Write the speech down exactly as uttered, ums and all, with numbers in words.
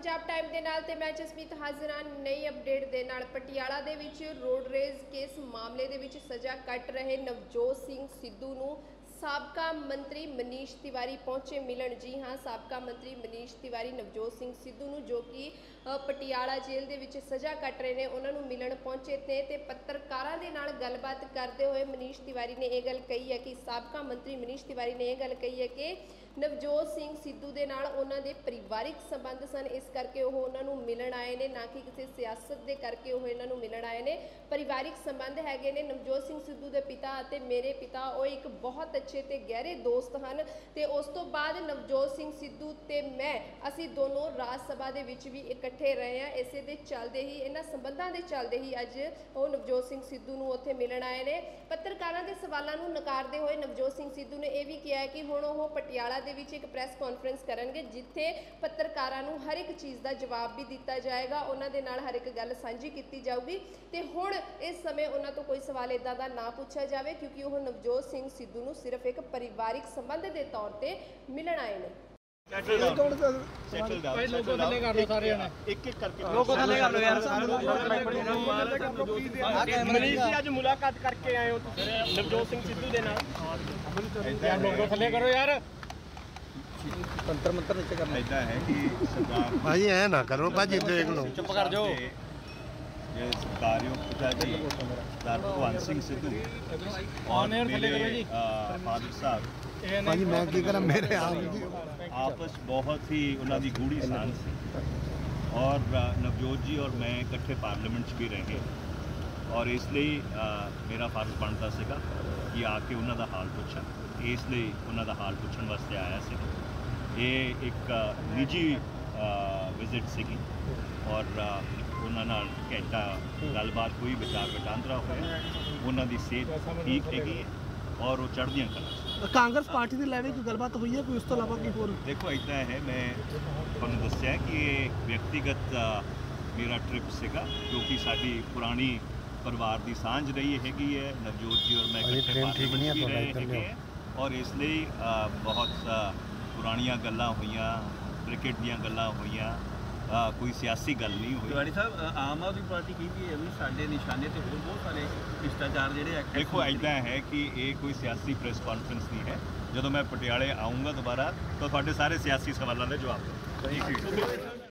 Punjab time के नाल ते मैं जसमीत हाजिर हाँ नई अपडेट दे नाल। पटियाला दे विच रोड रेज केस मामले दे विच सज़ा कट रहे नवजोत सिंह सिद्धू नूं साबका मंत्री मनीष तिवारी पहुंचे मिलन। जी हाँ, साबका मंत्री मनीष तिवारी नवजोत सिंह सिद्धू नूं जो कि पटियाला जेल दे विच सज़ा कट रहे हैं उन्होंने मिलन पहुंचे थे ते पत्रकारां दे नाल गलबात करते हुए मनीष तिवारी ने यह गल कही है कि साबका मंत्री मनीष तिवारी ने यह गल कही है कि नवजोत सिंह सिद्धू दे नाल उन्हां दे परिवारिक संबंध सन, इस करके वो उन्होंने मिलन आए ने, ना कि किसी सियासत के करके वो इन्हों मिलन आए ने। परिवारिक संबंध हैगे ने। नवजोत सिंह सिद्धू के पिता और मेरे पिता वो एक बहुत अच्छे ते गहरे दोस्त हैं ते उस तो बाद नवजोत सिंह सिद्धू ते मैं असी दोनों राज सभा दे विच भी इकट्ठे रहे हैं। इसे दे चलते ही इन्हां संबंधां दे चलते ही अज वो नवजोत सिंह सिद्धू नूं उत्थे मिलन आए ने। पत्रकारां दे सवालों नूं नकारदे होए नवजोत सिंह सिद्धू ने यह भी किया है कि हुण वो पटियाला दे विच एक प्रैस कॉन्फ्रेंस करनगे जिथे पत्रकारां नूं हर एक चीज़ का जवाब भी दिता जाएगा, उन्हां दे नाल हर एक गल सांझी की जाऊगी ते हुण इस समय उन्हां तो कोई सवाल इदां दा ना पूछा जाए क्योंकि वो नवजोत सिंह सिद्धू नूं सिर्फ एक परिवारिक संबंध के तौर पर मिलन आए ने। मुलाकात करके आए हो नवजोत सिंह सिद्धू दे नाल, थले करो यार, तंत्र मंत्र नीचे करना। इतना है कि सरकार भाजी ऐ ना करो भाजी, देख लो चुप कर जाओ। ये सरकारियों पिताजी सरदार भगवंत सिंह सिद्धू और मेरे फादर साहब भाजी मैं की करा मेरे आपस बहुत ही उन्होंने गूढ़ी सांझ सी और नवजोत जी और मैं इकट्ठे पार्लीमेंट भी रहे और इसलिए मेरा फर्ज बनता सीगा कि आके उन्हों का हाल पूछा, इसलिए उन्हों का हाल पूछने वास्ते आया सी। ये एक निजी विजिट सी और उन्होंने घंटा गलबात हुई, विचार वटांदरा होया, उन्होंने सेहत ठीक हैगी और वो चढ़दियां कला। कांग्रेस पार्टी के लैवे कोई गलबात हुई है कोई उस तो इलावा कोई होर? देखो इतना है, मैं तुहानूं दस्सिया कि ये व्यक्तिगत मेरा ट्रिप सीगा क्योंकि साडी पुरानी परिवार की सांझ रही हैगी है। नवजोत जी और मैं इकट्ठे पार्लियामेंट भी रहे हैगे और इसलिए बहुत पुरानियां गल्लां होईयां, क्रिकेट दीयां गल्लां होईयां, कोई सियासी गल नहीं हुई। तिवारी साहब आम आदमी पार्टी की भी है भी साडे निशाने ते होर बहुत सारे भ्रष्टाचार जिहड़े एक्ट। देखो इदा है कि ये कोई सियासी प्रेस कॉन्फ्रेंस नहीं है। जो मैं पटियाले आऊँगा दोबारा तो थोड़े सारे सियासी सवालों के जवाब दूँ।